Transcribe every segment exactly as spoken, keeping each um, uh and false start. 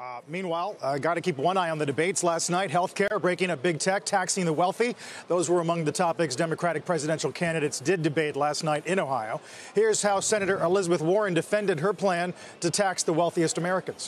Uh, meanwhile, uh, got to keep one eye on the debates last night. Healthcare, breaking up big tech, taxing the wealthy. Those were among the topics Democratic presidential candidates did debate last night in Ohio. Here's how Senator Elizabeth Warren defended her plan to tax the wealthiest Americans.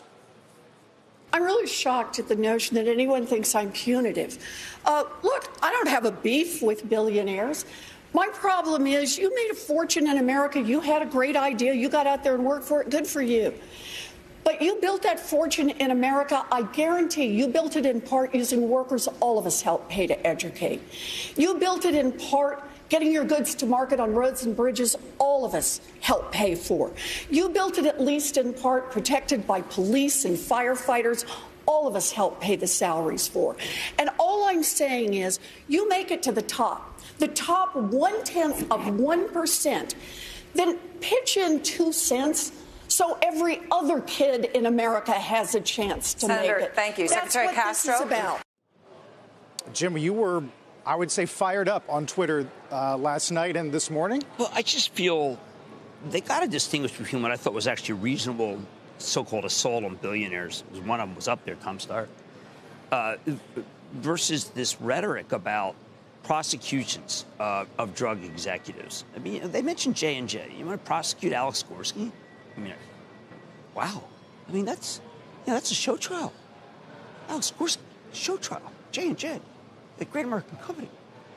I'm really shocked at the notion that anyone thinks I'm punitive. Uh, look, I don't have a beef with billionaires. My problem is you made a fortune in America. You had a great idea. You got out there and worked for it. Good for you. But you built that fortune in America. I guarantee you built it in part using workers all of us help pay to educate. You built it in part getting your goods to market on roads and bridges all of us help pay for. You built it at least in part protected by police and firefighters. All of us help pay the salaries for. And all I'm saying is you make it to the top, the top one-tenth of one percent, then pitch in two cents so every other kid in America has a chance to Senator, make it. Thank you. That's Secretary what Castro. this is about. Jim, you were, I would say, fired up on Twitter uh, last night and this morning. Well, I just feel they got to distinguish between what I thought was actually a reasonable so-called assault on billionaires. One of them was up there, Tom Starr, uh, versus this rhetoric about prosecutions uh, of drug executives. I mean, they mentioned J and J. You want to prosecute Alex Gorski? I mean, wow. I mean, that's yeah, that's a show trial. Alex Gorski, show trial. J and J, the great American company.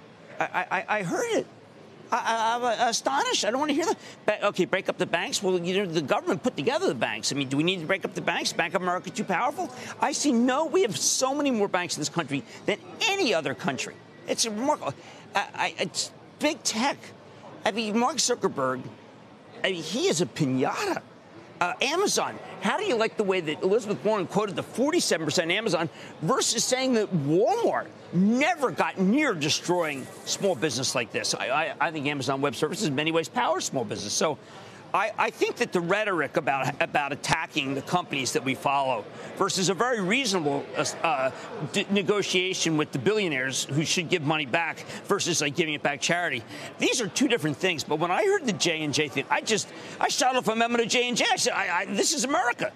I I, I heard it. I, I'm astonished. I don't want to hear that. Okay, break up the banks. Well, you know, the government put together the banks. I mean, do we need to break up the banks? Bank of America too powerful? I see no. We have so many more banks in this country than any other country. It's remarkable. I, I, it's big tech. I mean, Mark Zuckerberg, I mean, he is a piñata. Uh, Amazon, how do you like the way that Elizabeth Warren quoted the forty-seven percent Amazon versus saying that Walmart never got near destroying small business like this? I, I, I think Amazon Web Services in many ways powers small business. So I, I think that the rhetoric about about attacking the companies that we follow versus a very reasonable uh, d- negotiation with the billionaires who should give money back versus like giving it back charity. These are two different things. But when I heard the J and J thing, I just I shot off a memo to J and J. I said, I, I, "This is America.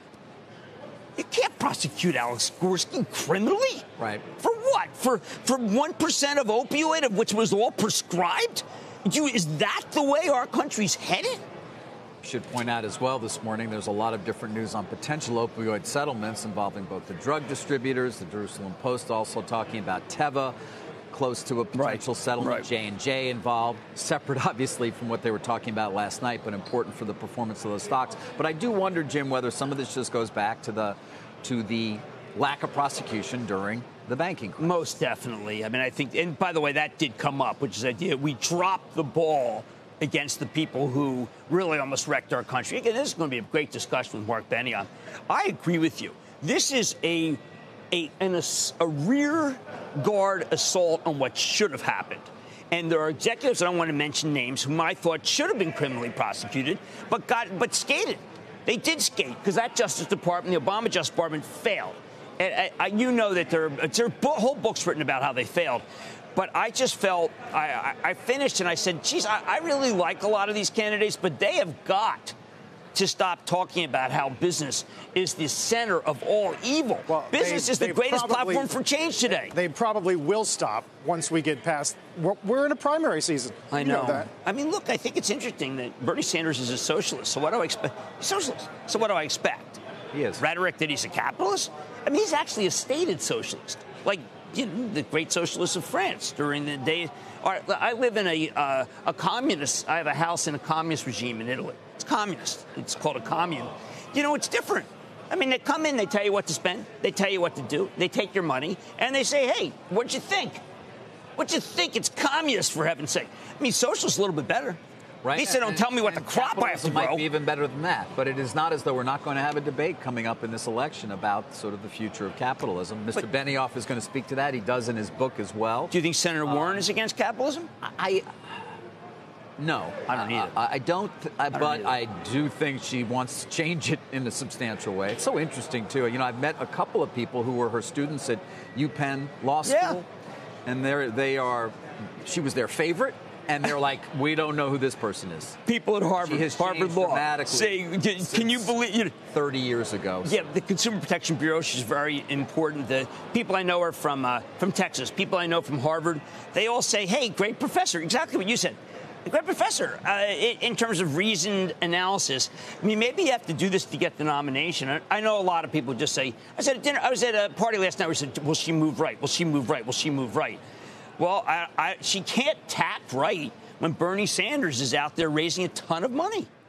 You can't prosecute Alex Gorski criminally, right? For what? For for one percent of opioid, of which was all prescribed? You, is that the way our country's headed?" Should point out as well this morning, there's a lot of different news on potential opioid settlements involving both the drug distributors, the Jerusalem Post also talking about Teva, close to a potential right. settlement, right. J and J involved, separate obviously from what they were talking about last night, but important for the performance of those stocks. But I do wonder, Jim, whether some of this just goes back to the to the lack of prosecution during the banking crisis. Most definitely. I mean, I think, and by the way, that did come up, which is the idea we dropped the ball against the people who really almost wrecked our country. Again, this is going to be a great discussion with Mark Benioff. I agree with you. This is a a, an, a rear guard assault on what should have happened. And there are executives, I don't want to mention names, whom I thought should have been criminally prosecuted, but got but skated. They did skate because that Justice Department, the Obama Justice Department, failed. And I, I, you know that there are, there are whole books written about how they failed. But I just felt, I, I, I finished and I said, geez, I, I really like a lot of these candidates, but they have got to stop talking about how business is the center of all evil. Well, business they, is the greatest probably, platform for change today. They probably will stop once we get past, we're, we're in a primary season. I know. You know that. I mean, look, I think it's interesting that Bernie Sanders is a socialist. So what do I expect? Socialist. So what do I expect? He is. Rhetoric that he's a capitalist? I mean, he's actually a stated socialist. Like, you know, the great socialists of France during the days. I live in a uh, a communist. I have a house in a communist regime in Italy. It's communist. It's called a commune. You know, it's different. I mean, they come in, they tell you what to spend, they tell you what to do, they take your money, and they say, hey, what'd you think? What'd you think? It's communist, for heaven's sake. I mean, socialist a little bit better. Right. At least they don't and, tell me what the crop I have to grow. Might be even better than that. But it is not as though we're not going to have a debate coming up in this election about sort of the future of capitalism. Mister But, Benioff is going to speak to that. He does in his book as well. Do you think Senator uh, Warren is against capitalism? I, no, I don't either. I, I don't. I, I don't but either. I do think she wants to change it in a substantial way. It's so interesting too. You know, I've met a couple of people who were her students at UPenn Law School, yeah. and they they are. She was their favorite. And they're like, we don't know who this person is. People at Harvard, Harvard Law, say, can you believe? You know, thirty years ago. Yeah, the Consumer Protection Bureau, which is very important. The people I know are from uh, from Texas. People I know from Harvard. They all say, hey, great professor. Exactly what you said. A great professor uh, in terms of reasoned analysis. I mean, maybe you have to do this to get the nomination. I know a lot of people just say, I said at dinner, I was at a party last night where said, will she move right? Will she move right? Will she move right? Well, I, I, she can't tack right when Bernie Sanders is out there raising a ton of money.